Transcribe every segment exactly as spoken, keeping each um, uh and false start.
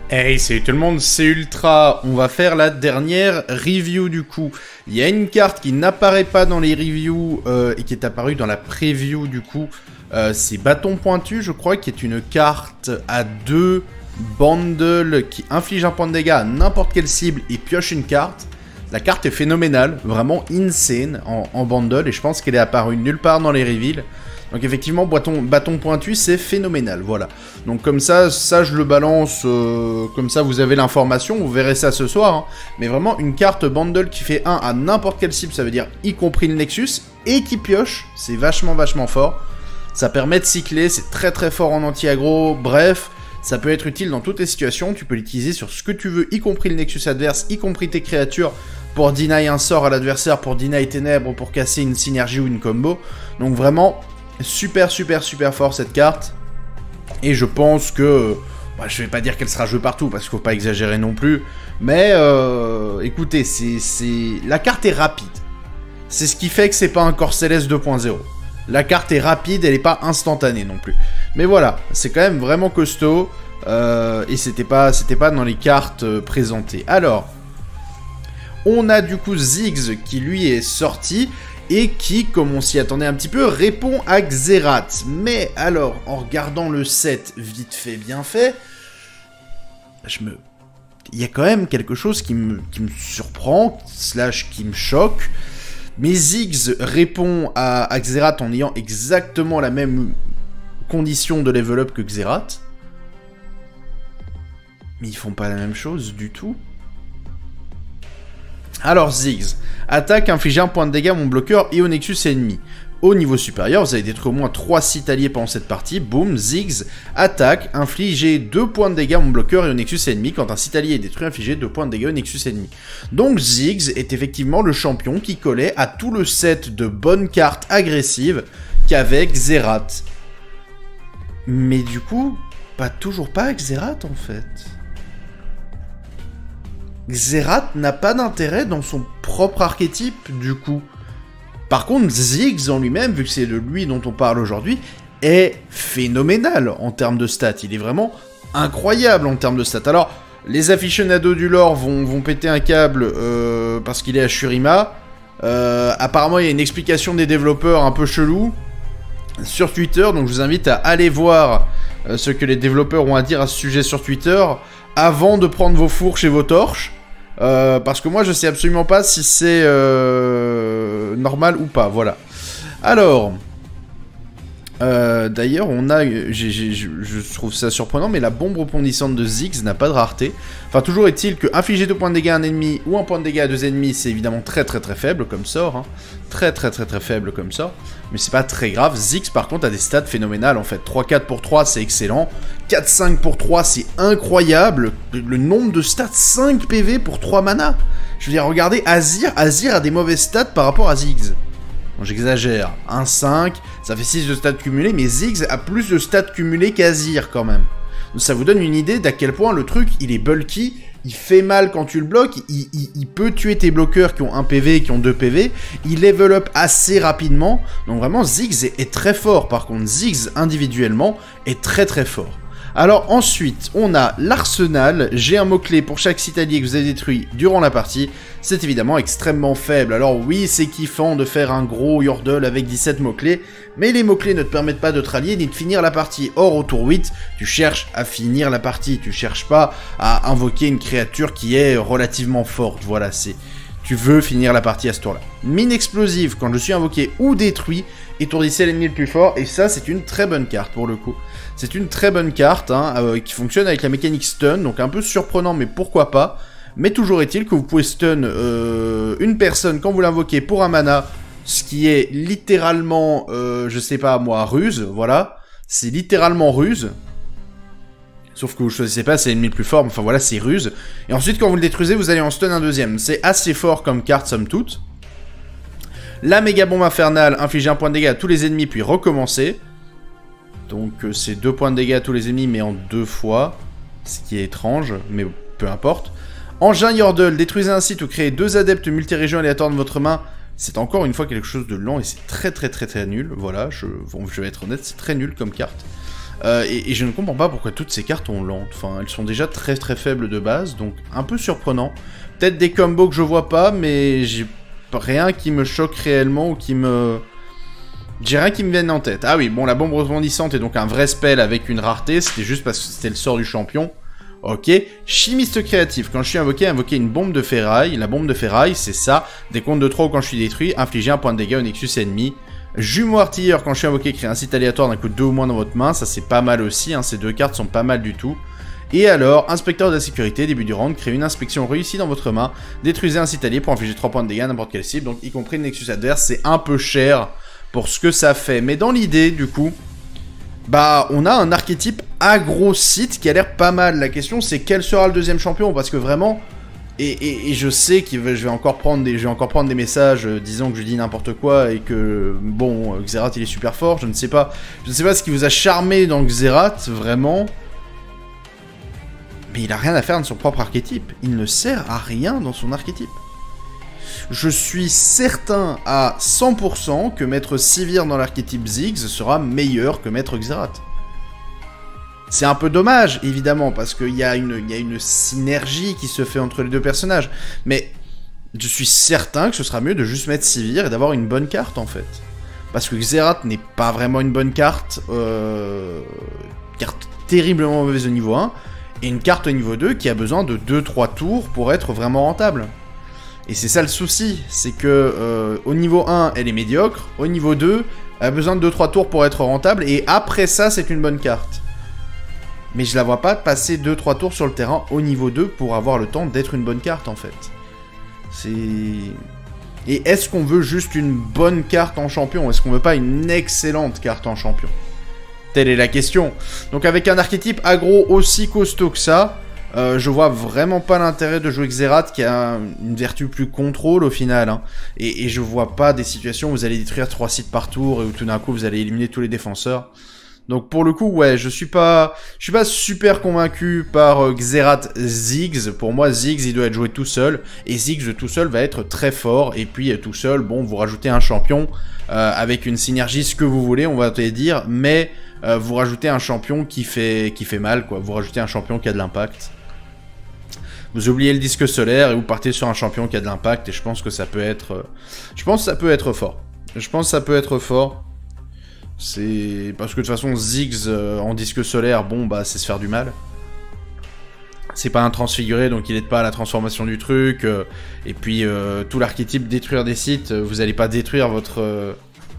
Hey, salut tout le monde, c'est Ultra. On va faire la dernière review du coup. Il y a une carte qui n'apparaît pas dans les reviews euh, et qui est apparue dans la preview du coup. Euh, c'est Bâton Pointu, je crois, qui est une carte à deux bundles qui inflige un point de dégâts à n'importe quelle cible et pioche une carte. La carte est phénoménale, vraiment insane en, en bundle et je pense qu'elle est apparue nulle part dans les reveals. Donc effectivement, bâton, bâton pointu, c'est phénoménal, voilà. Donc comme ça, ça je le balance, euh, comme ça vous avez l'information, vous verrez ça ce soir. Hein. Mais vraiment, une carte bundle qui fait un à n'importe quelle cible, ça veut dire y compris le Nexus, et qui pioche, c'est vachement vachement fort. Ça permet de cycler, c'est très très fort en anti-aggro, bref, ça peut être utile dans toutes les situations, tu peux l'utiliser sur ce que tu veux, y compris le Nexus adverse, y compris tes créatures, pour deny un sort à l'adversaire, pour deny ténèbres, pour casser une synergie ou une combo. Donc vraiment... super super super fort cette carte. Et je pense que... Bah, je vais pas dire qu'elle sera jouée partout parce qu'il faut pas exagérer non plus. Mais euh, écoutez, c'est... la carte est rapide. C'est ce qui fait que c'est pas un Corps Céleste deux point zéro. La carte est rapide, elle est pas instantanée non plus. Mais voilà, c'est quand même vraiment costaud. Euh, et c'était pas, c'était pas dans les cartes euh, présentées. Alors, on a du coup Ziggs qui lui est sorti. Et qui, comme on s'y attendait un petit peu, répond à Xerath. Mais alors, en regardant le set vite fait, bien fait, je me... il y a quand même quelque chose qui me, qui me surprend, slash qui me choque. Mais Ziggs répond à, à Xerath en ayant exactement la même condition de level up que Xerath. Mais ils font pas la même chose du tout. Alors Ziggs, attaque, infliger un point de dégâts à mon bloqueur et au Nexus ennemi. Au niveau supérieur, vous avez détruit au moins trois sites alliés pendant cette partie. Boum, Ziggs, attaque, infliger deux points de dégâts à mon bloqueur et au Nexus ennemi. Quand un site allié est détruit, infliger deux points de dégâts au Nexus ennemi. Donc Ziggs est effectivement le champion qui collait à tout le set de bonnes cartes agressives qu'avait Xerath. Mais du coup, pas toujours pas Xerath en fait. Xerath n'a pas d'intérêt dans son propre archétype, du coup. Par contre, Ziggs en lui-même, vu que c'est de lui dont on parle aujourd'hui, est phénoménal en termes de stats. Il est vraiment incroyable en termes de stats. Alors, les aficionados du lore vont, vont péter un câble euh, parce qu'il est à Shurima. Euh, apparemment, il y a une explication des développeurs un peu chelou sur Twitter, donc je vous invite à aller voir euh, ce que les développeurs ont à dire à ce sujet sur Twitter avant de prendre vos fourches et vos torches. Euh, parce que moi je sais absolument pas si c'est euh, normal ou pas, voilà. Alors, euh, d'ailleurs on a, j'ai, j'ai, je trouve ça surprenant, mais la bombe rebondissante de Ziggs n'a pas de rareté. Enfin toujours est-il que infliger deux points de dégâts à un ennemi ou un point de dégâts à deux ennemis, c'est évidemment très très très faible comme sort, hein. Très très très très faible comme sort, mais c'est pas très grave. Ziggs par contre a des stats phénoménales en fait. trois quatre pour trois c'est excellent, quatre cinq pour trois c'est incroyable. Le nombre de stats, cinq P V pour trois mana. Je veux dire, regardez Azir, Azir a des mauvaises stats par rapport à Ziggs. Bon, j'exagère, un cinq, ça fait six de stats cumulés, mais Ziggs a plus de stats cumulés qu'Azir quand même. Donc ça vous donne une idée d'à quel point le truc, il est bulky, il fait mal quand tu le bloques, il, il, il peut tuer tes bloqueurs qui ont un P V et qui ont deux P V, il level up assez rapidement, donc vraiment Ziggs est, est très fort. Par contre, Ziggs individuellement est très très fort. Alors ensuite, on a l'arsenal. J'ai un mot-clé pour chaque site allié que vous avez détruit durant la partie. C'est évidemment extrêmement faible. Alors oui, c'est kiffant de faire un gros yordle avec dix-sept mots-clés, mais les mots-clés ne te permettent pas de te rallier ni de finir la partie. Or, au tour huit, tu cherches à finir la partie. Tu cherches pas à invoquer une créature qui est relativement forte. Voilà, c'est... tu veux finir la partie à ce tour-là. Mine explosive, quand je suis invoqué ou détruit, étourdissez l'ennemi le plus fort, et ça, c'est une très bonne carte pour le coup. C'est une très bonne carte, hein, euh, qui fonctionne avec la mécanique stun, donc un peu surprenant, mais pourquoi pas. Mais toujours est-il que vous pouvez stun euh, une personne quand vous l'invoquez pour un mana, ce qui est littéralement, euh, je sais pas moi, ruse, voilà. C'est littéralement ruse. Sauf que vous choisissez pas, c'est l'ennemi le plus fort, enfin voilà, c'est ruse. Et ensuite, quand vous le détruisez, vous allez en stun un deuxième. C'est assez fort comme carte, somme toute. La méga bombe infernale, infliger un point de dégâts à tous les ennemis, puis recommencer. Donc euh, c'est deux points de dégâts à tous les ennemis, mais en deux fois. Ce qui est étrange, mais peu importe. Engin Yordle, détruisez un site ou créez deux adeptes multirégions aléatoires de votre main. C'est encore une fois quelque chose de lent et c'est très très très très nul. Voilà, je, bon, je vais être honnête, c'est très nul comme carte. Euh, et, et je ne comprends pas pourquoi toutes ces cartes ont lente. Enfin, elles sont déjà très très faibles de base, donc un peu surprenant. Peut-être des combos que je vois pas, mais j'ai rien qui me choque réellement ou qui me... J'ai rien qui me vienne en tête. Ah oui, bon, la bombe rebondissante est donc un vrai spell avec une rareté. C'était juste parce que c'était le sort du champion. Ok. Chimiste créatif. Quand je suis invoqué, invoquer une bombe de ferraille. La bombe de ferraille, c'est ça. Des comptes de trop quand je suis détruit. Infliger un point de dégâts au Nexus ennemi. Jumeau artilleur. Quand je suis invoqué, créer un site aléatoire d'un coup de deux ou moins dans votre main. Ça, c'est pas mal aussi. Hein. Ces deux cartes sont pas mal du tout. Et alors, inspecteur de la sécurité, début du round, créez une inspection réussie dans votre main. Détruisez un site allié pour infliger trois points de dégâts à n'importe quelle cible. Donc, y compris le Nexus adverse. C'est un peu cher pour ce que ça fait. Mais dans l'idée, du coup, bah, on a un archétype agro-site qui a l'air pas mal. La question, c'est quel sera le deuxième champion? Parce que vraiment, et, et, et je sais que je vais encore prendre des, je vais encore prendre des messages euh, disant que je dis n'importe quoi et que, bon, euh, Xerath, il est super fort. Je ne sais pas. Je ne sais pas ce qui vous a charmé dans Xerath, vraiment. Mais il a rien à faire dans son propre archétype. Il ne sert à rien dans son archétype. Je suis certain à cent pour cent que mettre Sivir dans l'archétype Ziggs sera meilleur que mettre Xerath. C'est un peu dommage, évidemment, parce qu'il y, y a une synergie qui se fait entre les deux personnages. Mais je suis certain que ce sera mieux de juste mettre Sivir et d'avoir une bonne carte, en fait. Parce que Xerath n'est pas vraiment une bonne carte. Euh... Carte terriblement mauvaise au niveau un. Et une carte au niveau deux qui a besoin de deux trois tours pour être vraiment rentable. Et c'est ça le souci, c'est que euh, au niveau un, elle est médiocre, au niveau deux, elle a besoin de deux trois tours pour être rentable, et après ça, c'est une bonne carte. Mais je la vois pas passer deux trois tours sur le terrain au niveau deux pour avoir le temps d'être une bonne carte, en fait. C'est... Et est-ce qu'on veut juste une bonne carte en champion? Est-ce qu'on veut pas une excellente carte en champion? Telle est la question. Donc avec un archétype aggro aussi costaud que ça, euh, je vois vraiment pas l'intérêt de jouer Xerath qui a une vertu plus contrôle au final. Hein. Et, et je vois pas des situations où vous allez détruire trois sites par tour et où tout d'un coup vous allez éliminer tous les défenseurs. Donc pour le coup, ouais, je suis pas, je suis pas super convaincu par euh, Xerath Ziggs. Pour moi, Ziggs, il doit être joué tout seul. Et Ziggs tout seul va être très fort. Et puis euh, tout seul, bon, vous rajoutez un champion euh, avec une synergie, ce que vous voulez, on va te dire. Mais euh, vous rajoutez un champion qui fait, qui fait mal, quoi. Vous rajoutez un champion qui a de l'impact. Vous oubliez le disque solaire et vous partez sur un champion qui a de l'impact. Et je pense que ça peut être, euh, je pense que ça peut être fort. Je pense que ça peut être fort. C'est... Parce que de toute façon, Ziggs euh, en disque solaire, bon, bah, c'est se faire du mal. C'est pas un transfiguré, donc il aide pas à la transformation du truc. Euh, et puis, euh, tout l'archétype détruire des sites, euh, vous allez pas détruire votre... Euh...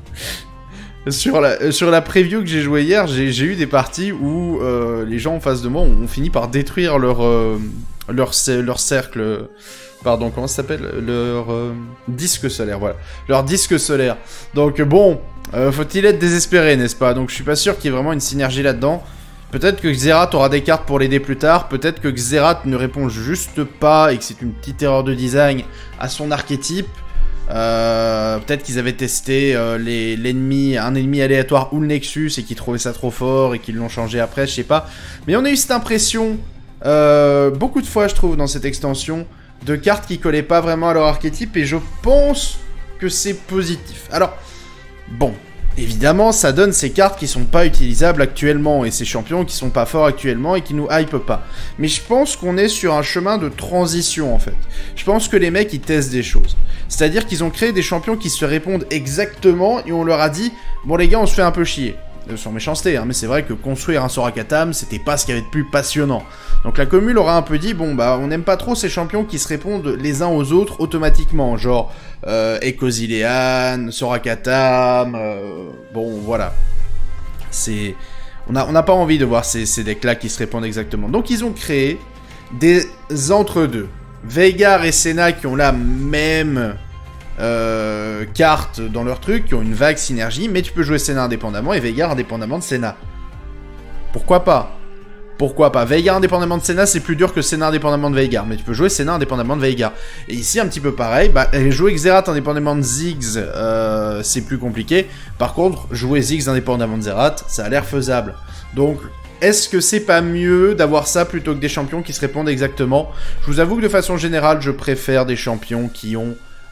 sur, la, euh, sur la preview que j'ai joué hier, j'ai eu des parties où euh, les gens en face de moi ont, ont fini par détruire leur, euh, leur, leur cercle... Pardon, comment ça s'appelle? Leur euh, disque solaire, voilà. Leur disque solaire. Donc bon, euh, faut-il être désespéré, n'est-ce pas? Donc je suis pas sûr qu'il y ait vraiment une synergie là-dedans. Peut-être que Xerath aura des cartes pour l'aider plus tard. Peut-être que Xerath ne répond juste pas et que c'est une petite erreur de design à son archétype. Euh, Peut-être qu'ils avaient testé euh, l'ennemi, un ennemi aléatoire ou le Nexus et qu'ils trouvaient ça trop fort et qu'ils l'ont changé après, je sais pas. Mais on a eu cette impression euh, beaucoup de fois, je trouve, dans cette extension, de cartes qui collaient pas vraiment à leur archétype, et je pense que c'est positif. Alors, bon, évidemment, ça donne ces cartes qui sont pas utilisables actuellement, et ces champions qui sont pas forts actuellement, et qui nous hype pas. Mais je pense qu'on est sur un chemin de transition, en fait. Je pense que les mecs, ils testent des choses. C'est-à-dire qu'ils ont créé des champions qui se répondent exactement, et on leur a dit, bon les gars, on se fait un peu chier. Sans méchanceté, hein, mais c'est vrai que construire un Sorakatam, c'était pas ce qu'il y avait de plus passionnant. Donc la commune aura un peu dit, bon bah on n'aime pas trop ces champions qui se répondent les uns aux autres automatiquement, genre euh, Ecosilean, Sorakatam, euh, bon voilà. C'est... On n'a on a pas envie de voir ces, ces decks-là qui se répondent exactement. Donc ils ont créé des entre-deux. Veigar et Senna qui ont la même... Euh, cartes dans leur truc, qui ont une vague synergie, mais tu peux jouer Senna indépendamment et Veigar indépendamment de Senna. Pourquoi pas? Pourquoi pas? Veigar indépendamment de Senna, c'est plus dur que Senna indépendamment de Veigar, mais tu peux jouer Senna indépendamment de Veigar. Et ici, un petit peu pareil, bah, jouer Xerath indépendamment de Ziggs, euh, c'est plus compliqué. Par contre, jouer Ziggs indépendamment de Xerath, ça a l'air faisable. Donc, est-ce que c'est pas mieux d'avoir ça plutôt que des champions qui se répondent exactement? Je vous avoue que de façon générale, je préfère des champions qui ont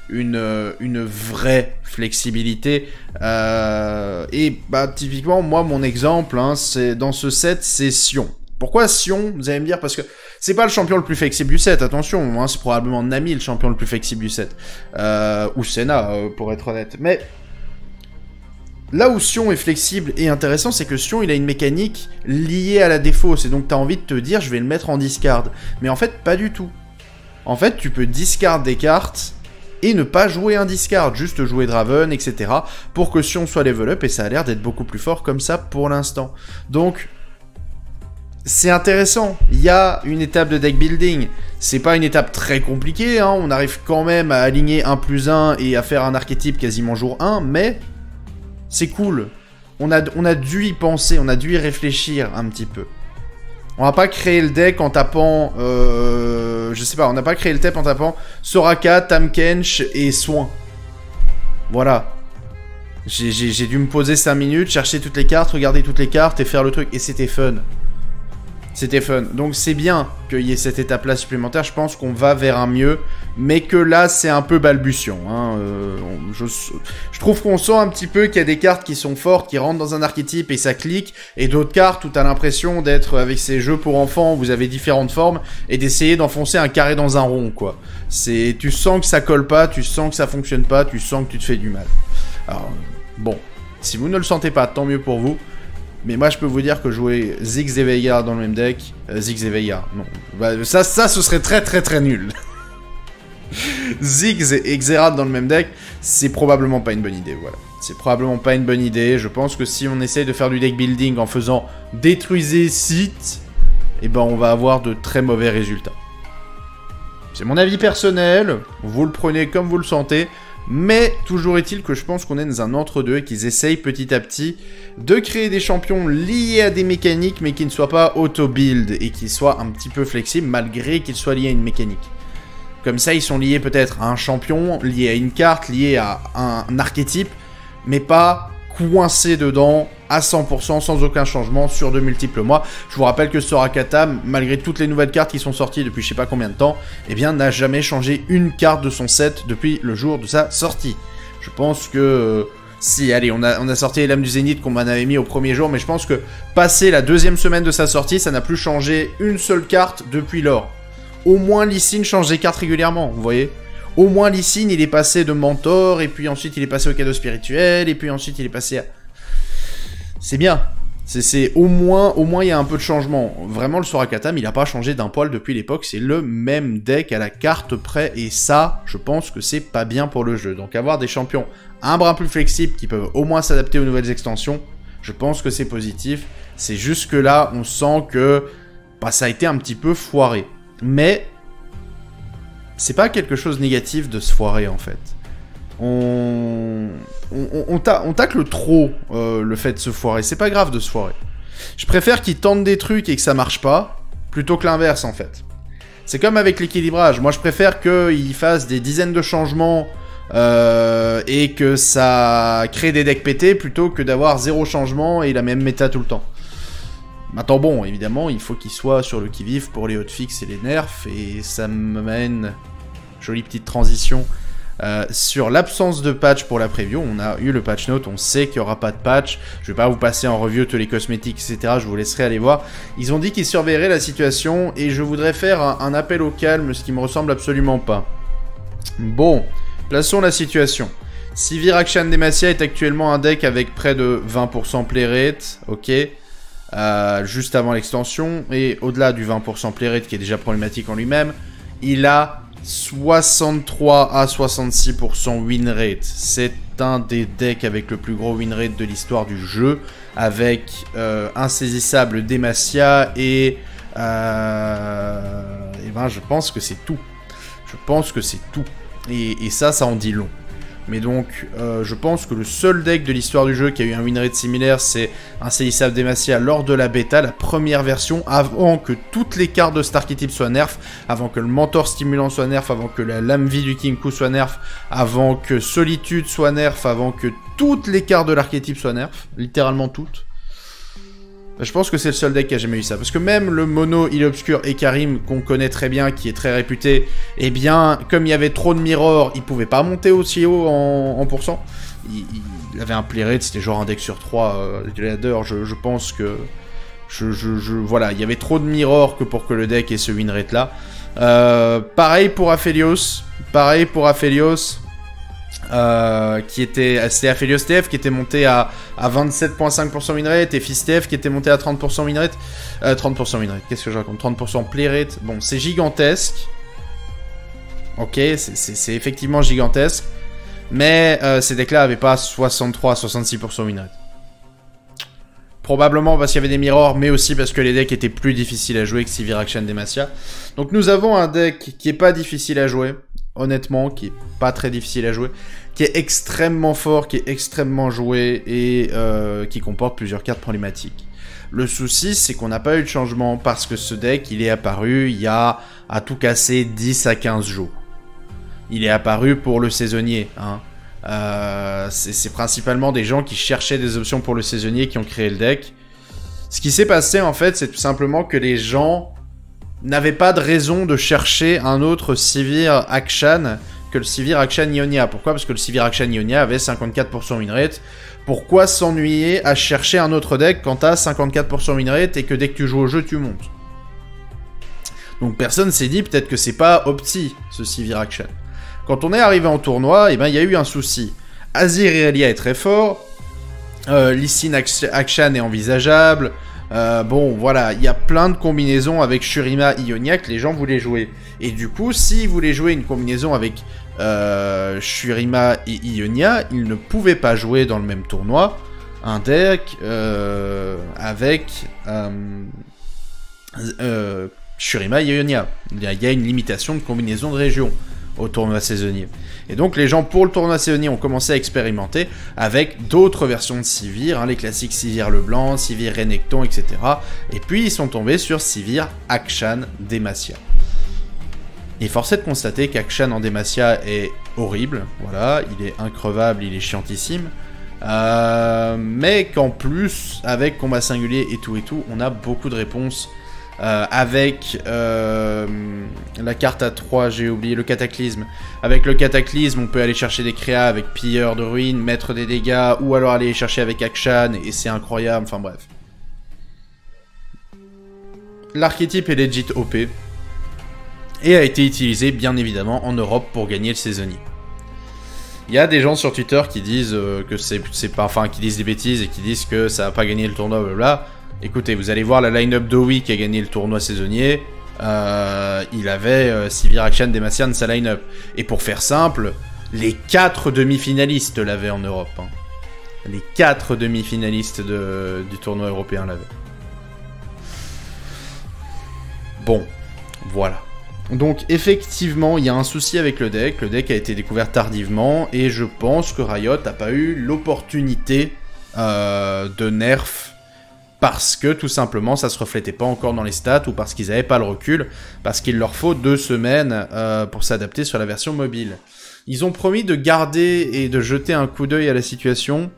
une, euh, une vraie flexibilité. Euh, et bah typiquement, moi, mon exemple, hein, c'est dans ce set, c'est Sion. Pourquoi Sion? Vous allez me dire, parce que c'est pas le champion le plus flexible du set, attention, hein, c'est probablement Nami le champion le plus flexible du set. Euh, ou Senna, euh, pour être honnête. Mais là où Sion est flexible et intéressant, c'est que Sion, il a une mécanique liée à la défausse, et donc t'as envie de te dire, je vais le mettre en discard. Mais en fait, pas du tout. En fait, tu peux discard des cartes et ne pas jouer un discard, juste jouer Draven, et cetera, pour que Sion soit level up, et ça a l'air d'être beaucoup plus fort comme ça pour l'instant. Donc, c'est intéressant, il y a une étape de deck building, c'est pas une étape très compliquée, hein. On arrive quand même à aligner un plus un et à faire un archétype quasiment jour un, mais c'est cool. On a, on a dû y penser, on a dû y réfléchir un petit peu. On n'a pas créé le deck en tapant, euh, je sais pas, on n'a pas créé le deck en tapant Soraka, Tahm Kench et Soin. Voilà. J'ai dû me poser cinq minutes, chercher toutes les cartes, regarder toutes les cartes et faire le truc, et c'était fun. C'était fun. Donc c'est bien qu'il y ait cette étape-là supplémentaire. Je pense qu'on va vers un mieux. Mais que là, c'est un peu balbutiant. Hein. Euh, je, je trouve qu'on sent un petit peu qu'il y a des cartes qui sont fortes, qui rentrent dans un archétype et ça clique. Et d'autres cartes où tu as l'impression d'être avec ces jeux pour enfants où vous avez différentes formes et d'essayer d'enfoncer un carré dans un rond, quoi. C'est, tu sens que ça colle pas, tu sens que ça fonctionne pas, tu sens que tu te fais du mal. Alors, bon. Si vous ne le sentez pas, tant mieux pour vous. Mais moi, je peux vous dire que jouer Ziggs et Veigar dans le même deck... Euh, Ziggs et Veigar, non. Bah, ça, ça, ce serait très très très nul. Ziggs et Xerath dans le même deck, c'est probablement pas une bonne idée, voilà. C'est probablement pas une bonne idée. Je pense que si on essaye de faire du deck building en faisant détruisez site, eh ben on va avoir de très mauvais résultats. C'est mon avis personnel, vous le prenez comme vous le sentez. Mais toujours est-il que je pense qu'on est dans un entre-deux et qu'ils essayent petit à petit de créer des champions liés à des mécaniques mais qui ne soient pas auto-build et qui soient un petit peu flexibles malgré qu'ils soient liés à une mécanique. Comme ça, ils sont liés peut-être à un champion, liés à une carte, liés à un, un archétype, mais pas coincés dedans à cent pour cent sans aucun changement sur de multiples mois. Je vous rappelle que Soraka Tahm, malgré toutes les nouvelles cartes qui sont sorties depuis je sais pas combien de temps, eh bien n'a jamais changé une carte de son set depuis le jour de sa sortie. Je pense que... Euh, si, allez, on a, on a sorti les Lames du Zénith qu'on m'en avait mis au premier jour, mais je pense que passé la deuxième semaine de sa sortie, ça n'a plus changé une seule carte depuis lors. Au moins Lee Sin change des cartes régulièrement, vous voyez. Au moins Lee Sin, il est passé de mentor, et puis ensuite il est passé au cadeau spirituel, et puis ensuite il est passé à... C'est bien. C'est au moins, au moins il y a un peu de changement. Vraiment, le Soraka Tahm, il n'a pas changé d'un poil depuis l'époque. C'est le même deck à la carte près. Et ça, je pense que c'est pas bien pour le jeu. Donc avoir des champions un brin plus flexibles qui peuvent au moins s'adapter aux nouvelles extensions, je pense que c'est positif. C'est juste que là, on sent que bah, ça a été un petit peu foiré. Mais c'est pas quelque chose de négatif de se foirer en fait. On, on, on, ta... on tacle trop euh, le fait de se foirer. C'est pas grave de se foirer. Je préfère qu'ils tentent des trucs et que ça marche pas, plutôt que l'inverse en fait. C'est comme avec l'équilibrage. Moi je préfère qu'ils fassent des dizaines de changements euh, et que ça crée des decks pétés plutôt que d'avoir zéro changement et la même méta tout le temps. Maintenant bon, évidemment, il faut qu'ils soient sur le qui-vive pour les hotfix et les nerfs, et ça me mène... Jolie petite transition... Euh, sur l'absence de patch pour la preview. On a eu le patch note, on sait qu'il n'y aura pas de patch. Je vais pas vous passer en review tous les cosmétiques, et cetera. Je vous laisserai aller voir. Ils ont dit qu'ils surveilleraient la situation et je voudrais faire un, un appel au calme, ce qui me ressemble absolument pas. Bon, plaçons la situation. Sivir Akshan Demacia est actuellement un deck avec près de vingt pour cent play rate, ok. Euh, juste avant l'extension, et au-delà du vingt pour cent play rate qui est déjà problématique en lui-même, il a soixante-trois à soixante-six pour cent win rate. C'est un des decks avec le plus gros win rate de l'histoire du jeu, avec euh, insaisissable Demacia et... Euh, et ben je pense que c'est tout. Je pense que c'est tout. Et, et ça, ça en dit long. Mais donc, euh, je pense que le seul deck de l'histoire du jeu qui a eu un win rate similaire, c'est Insaisissable Demacia lors de la bêta, la première version, avant que toutes les cartes de cet archétype soient nerf, avant que le Mentor Stimulant soit nerf, avant que la Lame Vie du Kinku soit nerf, avant que Solitude soit nerf, avant que toutes les cartes de l'archétype soient nerf, littéralement toutes. Je pense que c'est le seul deck qui a jamais eu ça. Parce que même le mono Il Obscur et Karim, qu'on connaît très bien, qui est très réputé, eh bien, comme il y avait trop de mirror, il pouvait pas monter aussi haut en, en pourcent. Il, il avait un play rate, c'était genre un deck sur trois euh, du ladder. Je, je pense que... Je, je, je, voilà, il y avait trop de mirror que pour que le deck ait ce win rate là. Euh, pareil pour Aphelios. Pareil pour Aphelios. Euh, qui était, c'était Aphelios T F qui était monté à, à vingt-sept virgule cinq pour cent win rate et Fizz T F qui était monté à trente pour cent win rate. Euh, trente pour cent win rate, qu'est-ce que je raconte? trente pour cent play rate. Bon, c'est gigantesque. Ok, c'est effectivement gigantesque. Mais euh, ces decks-là n'avaient pas soixante-trois à soixante-six pour cent win rate. Probablement parce qu'il y avait des mirrors, mais aussi parce que les decks étaient plus difficiles à jouer que Sivir Akshan Demacia. Donc nous avons un deck qui est pas difficile à jouer, honnêtement, qui est pas très difficile à jouer, qui est extrêmement fort, qui est extrêmement joué et euh, qui comporte plusieurs cartes problématiques. Le souci, c'est qu'on n'a pas eu de changement parce que ce deck, il est apparu il y a à tout casser dix à quinze jours. Il est apparu pour le saisonnier, hein. Euh, c'est principalement des gens qui cherchaient des options pour le saisonnier qui ont créé le deck. Ce qui s'est passé en fait, c'est tout simplement que les gens n'avaient pas de raison de chercher un autre Sivir Akshan que le Sivir Akshan Ionia. Pourquoi? Parce que le Sivir Akshan Ionia avait cinquante-quatre pour cent win rate. Pourquoi s'ennuyer à chercher un autre deck quand t'as cinquante-quatre pour cent win rate et que dès que tu joues au jeu, tu montes? Donc personne s'est dit peut-être que c'est pas opti ce Sivir Akshan. Quand on est arrivé en tournoi, eh ben, il y a eu un souci. Azir Irelia est très fort. Euh, Lee Sin Akshan est envisageable. Euh, bon, voilà, il y a plein de combinaisons avec Shurima Ionia que les gens voulaient jouer. Et du coup, s'ils voulaient jouer une combinaison avec euh, Shurima et Ionia, ils ne pouvaient pas jouer dans le même tournoi un deck euh, avec euh, euh, Shurima et Ionia. Il y, a, il y a une limitation de combinaison de région au tournoi saisonnier. Et donc les gens pour le tournoi saisonnier ont commencé à expérimenter avec d'autres versions de Sivir, hein, les classiques Sivir Leblanc, Sivir Renekton, et cetera. Et puis ils sont tombés sur Sivir Akshan Demacia. Et force est de constater qu'Akshan en Demacia est horrible, voilà, il est increvable, il est chiantissime, euh, mais qu'en plus, avec combat singulier et tout et tout, on a beaucoup de réponses. Euh, avec euh, la carte à trois, j'ai oublié, le cataclysme. Avec le cataclysme, on peut aller chercher des créas avec pilleur de ruines, mettre des dégâts, ou alors aller chercher avec Akshan, et c'est incroyable, enfin bref. L'archétype est legit O P, et a été utilisé, bien évidemment, en Europe pour gagner le saisonnier. Il y a des gens sur Twitter qui disent euh, que c'est pas, enfin, qui disent des bêtises et qui disent que ça n'a pas gagné le tournoi, blablabla. Écoutez, vous allez voir la line-up d'Owi qui a gagné le tournoi saisonnier. Euh, il avait euh, Sivir Akshan Demacia de sa line-up. Et pour faire simple, les quatre demi-finalistes l'avaient en Europe. Hein. Les quatre demi-finalistes de, du tournoi européen l'avaient. Bon, voilà. Donc effectivement, il y a un souci avec le deck. Le deck a été découvert tardivement. Et je pense que Riot n'a pas eu l'opportunité euh, de nerf. Parce que, tout simplement, ça se reflétait pas encore dans les stats, ou parce qu'ils n'avaient pas le recul, parce qu'il leur faut deux semaines euh, pour s'adapter sur la version mobile. Ils ont promis de garder et de jeter un coup d'œil à la situation,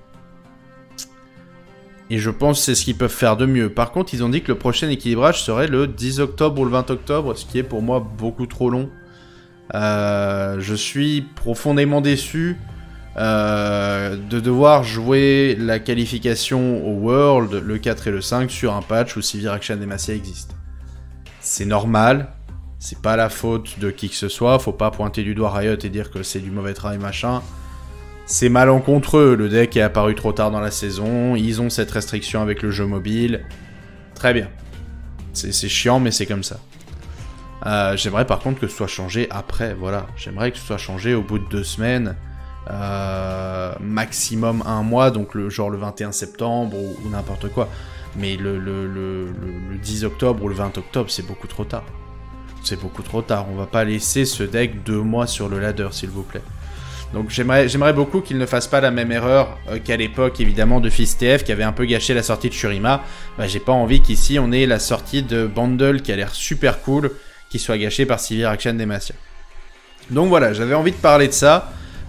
et je pense que c'est ce qu'ils peuvent faire de mieux. Par contre, ils ont dit que le prochain équilibrage serait le dix octobre ou le vingt octobre, ce qui est pour moi beaucoup trop long. Euh, je suis profondément déçu Euh, de devoir jouer la qualification au World, le quatre et le cinq, sur un patch où Sivir Akshan Demacia existe. C'est normal, c'est pas la faute de qui que ce soit, faut pas pointer du doigt Riot et dire que c'est du mauvais travail machin. C'est malencontreux, le deck est apparu trop tard dans la saison, ils ont cette restriction avec le jeu mobile. Très bien. C'est chiant, mais c'est comme ça. Euh, J'aimerais par contre que ce soit changé après, voilà. J'aimerais que ce soit changé au bout de deux semaines. Euh, maximum un mois, donc le genre le vingt et un septembre ou, ou n'importe quoi. Mais le, le, le, le, le dix octobre ou le vingt octobre, c'est beaucoup trop tard. C'est beaucoup trop tard. On va pas laisser ce deck deux mois sur le ladder, s'il vous plaît. Donc j'aimerais j'aimerais beaucoup qu'il ne fasse pas la même erreur euh, qu'à l'époque, évidemment, de Fizz T F, qui avait un peu gâché la sortie de Shurima. Bah, j'ai pas envie qu'ici, on ait la sortie de Bundle, qui a l'air super cool, qui soit gâchée par Sivir Akshan Demacia. Donc voilà, j'avais envie de parler de ça.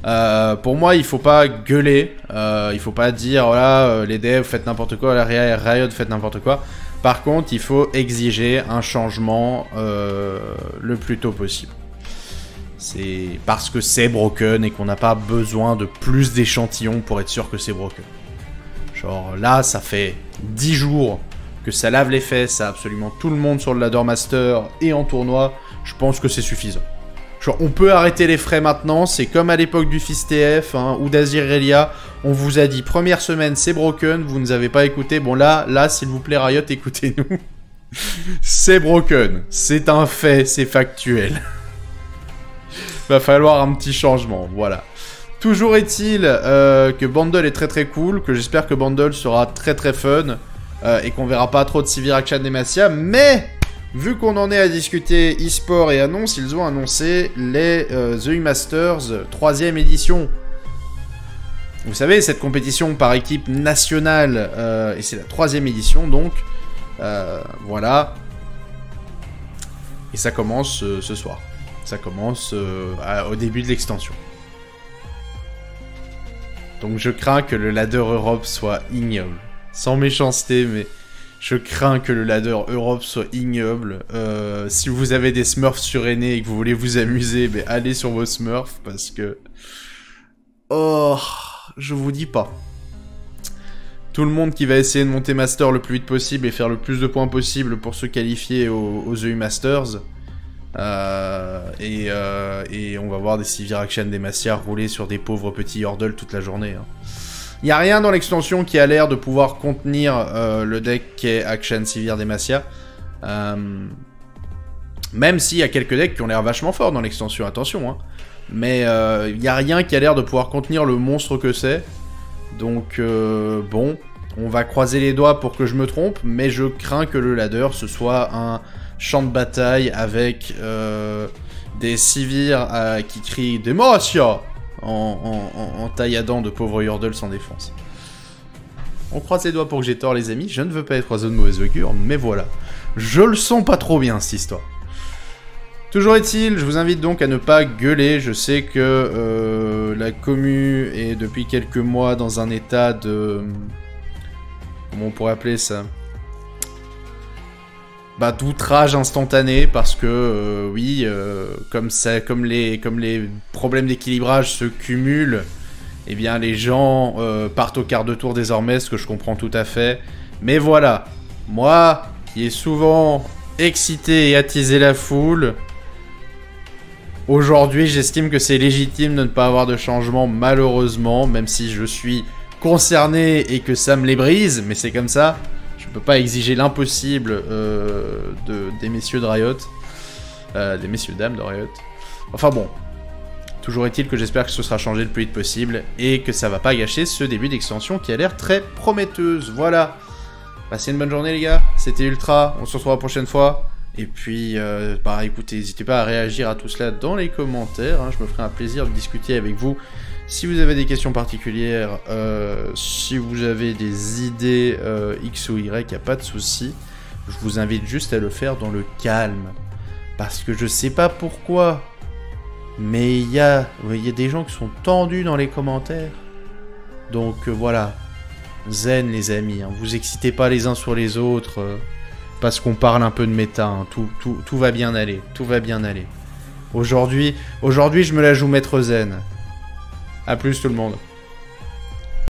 Euh, pour moi, il faut pas gueuler, euh, il faut pas dire, voilà, euh, les devs faites n'importe quoi, la Riot faites n'importe quoi. Par contre, il faut exiger un changement euh, le plus tôt possible. C'est parce que c'est broken et qu'on n'a pas besoin de plus d'échantillons pour être sûr que c'est broken. Genre là, ça fait dix jours que ça lave les fesses à absolument tout le monde sur le Ladder Master et en tournoi. Je pense que c'est suffisant. Genre, on peut arrêter les frais maintenant, c'est comme à l'époque du Fist T F hein, ou d'Azirelia. On vous a dit, première semaine, c'est broken, vous ne nous avez pas écouté. Bon là, là, s'il vous plaît, Riot, écoutez-nous. C'est broken, c'est un fait, c'est factuel. Va falloir un petit changement, voilà. Toujours est-il euh, que Bundle est très très cool, que j'espère que Bundle sera très très fun, euh, et qu'on verra pas trop de Sivir Akshan Demacia, mais... Vu qu'on en est à discuter e-sport et annonce, ils ont annoncé les euh, The Masters troisième édition. Vous savez, cette compétition par équipe nationale, euh, et c'est la troisième édition donc. Euh, voilà. Et ça commence euh, ce soir. Ça commence euh, à, au début de l'extension. Donc je crains que le ladder Europe soit ignoble. Sans méchanceté, mais... Je crains que le ladder Europe soit ignoble. Euh, si vous avez des Smurfs surennés et que vous voulez vous amuser, ben allez sur vos Smurfs parce que... Oh, je vous dis pas. Tout le monde qui va essayer de monter Master le plus vite possible et faire le plus de points possible pour se qualifier aux, aux E U Masters. Euh, et, euh, et on va voir des Sivir Akshan Demacia rouler sur des pauvres petits Yordle toute la journée. Hein. Il n'y a rien dans l'extension qui a l'air de pouvoir contenir euh, le deck qu'est Akshan Sivir Demacia. Euh, même s'il y a quelques decks qui ont l'air vachement forts dans l'extension, attention. Hein. Mais il euh, n'y a rien qui a l'air de pouvoir contenir le monstre que c'est. Donc euh, bon, on va croiser les doigts pour que je me trompe. Mais je crains que le ladder ce soit un champ de bataille avec euh, des Sivir euh, qui crient « Demacia !» En, en, en tailladant de pauvres Yordles sans défense. On croise les doigts pour que j'ai tort, les amis. Je ne veux pas être oiseau de mauvaise augure, mais voilà. Je le sens pas trop bien, cette histoire. Toujours est-il, je vous invite donc à ne pas gueuler. Je sais que euh, la commu est depuis quelques mois dans un état de... Comment on pourrait appeler ça ? Bah, d'outrage instantané, parce que, euh, oui, euh, comme, ça, comme, les, comme les problèmes d'équilibrage se cumulent, eh bien, les gens euh, partent au quart de tour désormais, ce que je comprends tout à fait. Mais voilà, moi, qui ai souvent excité et attisé la foule, aujourd'hui, j'estime que c'est légitime de ne pas avoir de changement, malheureusement, même si je suis concerné et que ça me les brise, mais c'est comme ça. Je peux pas exiger l'impossible euh, de, des messieurs de Riot. Euh, des messieurs dames de Riot. Enfin bon. Toujours est-il que j'espère que ce sera changé le plus vite possible. Et que ça va pas gâcher ce début d'extension qui a l'air très prometteuse. Voilà. Passez une bonne journée les gars. C'était Ultra. On se retrouve la prochaine fois. Et puis, euh, bah écoutez, n'hésitez pas à réagir à tout cela dans les commentaires. Hein. Je me ferai un plaisir de discuter avec vous. Si vous avez des questions particulières, euh, si vous avez des idées euh, X ou Y, il n'y a pas de souci. Je vous invite juste à le faire dans le calme. Parce que je sais pas pourquoi, mais il y a, y a des gens qui sont tendus dans les commentaires. Donc euh, voilà, zen les amis, hein. Vous excitez pas les uns sur les autres, euh, parce qu'on parle un peu de méta, hein. tout, tout, tout va bien aller, tout va bien aller. Aujourd'hui, aujourd'hui je me la joue maître zen. A plus tout le monde.